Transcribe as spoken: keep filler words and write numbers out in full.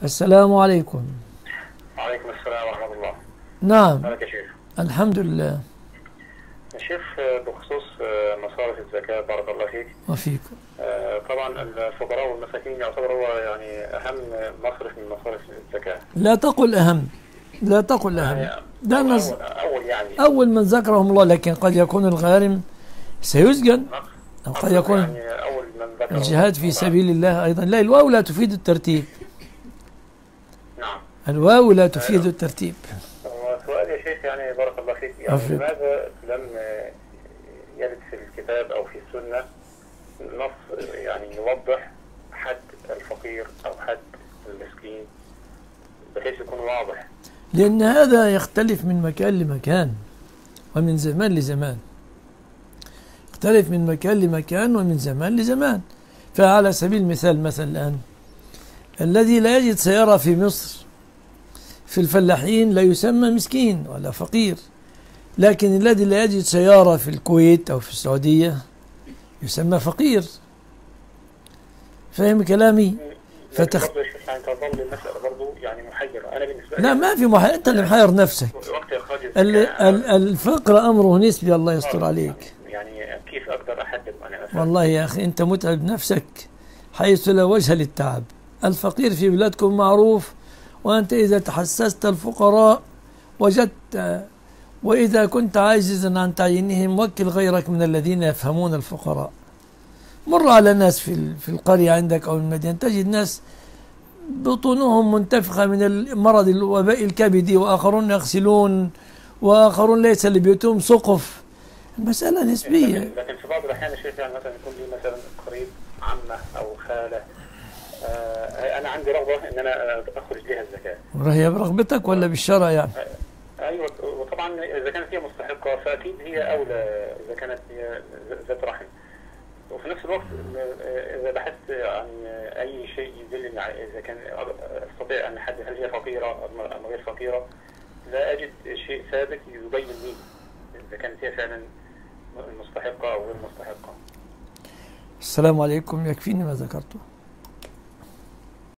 السلام عليكم. وعليكم السلام ورحمة الله. نعم. مالك يا شيخ؟ الحمد لله. يا شيخ، بخصوص مصارف الزكاة بارك الله فيك. وفيكم. طبعا الفقراء والمساكين يعتبر هو يعني أهم مصرف من مصارف الزكاة. لا تقل أهم، لا تقل أهم. يعني ده أول, الناس أول يعني أول من ذكرهم الله، لكن قد يكون الغارم سيسجن، أو قد يكون يعني أول من ذكر الجهاد في سبيل الله أيضا. لا، الواو لا تفيد الترتيب. نعم. الواو لا تفيد الترتيب. سؤال يا شيخ يعني بارك الله فيك، يعني أفرق. لماذا لم يرد في الكتاب أو في السنة نص يعني يوضح حد الفقير أو حد المسكين بحيث يكون واضح؟ لأن هذا يختلف من مكان لمكان ومن زمان لزمان، يختلف من مكان لمكان ومن زمان لزمان. فعلى سبيل المثال مثلا الآن الذي لا يجد سيارة في مصر في الفلاحين لا يسمى مسكين ولا فقير، لكن الذي لا يجد سيارة في الكويت أو في السعودية يسمى فقير. فهم كلامي؟ فتخ... يعني تظل المسألة برضه يعني محيرة. أنا بالنسبة لا، ما في محير، أنت اللي محير نفسك. ال... ال... الفقر أمره نسبي، الله يستر عليك. يعني كيف أقدر أحدد أنا مثلا؟ والله يا أخي أنت متعب نفسك حيث لا وجه للتعب. الفقير في بلادكم معروف، وأنت إذا تحسست الفقراء وجدت، وإذا كنت عاجزا عن تعيينهم وكل غيرك من الذين يفهمون الفقراء. مر على ناس في في القرية عندك أو المدينة، تجد ناس بطونهم منتفخة من المرض الوباء الكبدي، وآخرون يغسلون، وآخرون ليس لبيوتهم سقف. المسألة نسبية. لكن في بعض الأحيان شيخ يعني مثلا يكون لي مثلا قريب عمة أو خالة، آه أنا عندي رغبة إن أنا أخرج لها الزكاة. وهي برغبتك ولا بالشرع يعني؟ ايوه، وطبعا اذا كانت هي مستحقه فاكيد هي اولى اذا كانت هي ذات رحم. وفي نفس الوقت اذا بحثت عن اي شيء يدلني اذا كان استطيع ان احدد هل هي فقيره ام غير فقيره، لا اجد شيء ثابت يبين لي اذا كانت هي فعلا مستحقه او غير مستحقه. السلام عليكم. يكفيني ما ذكرته.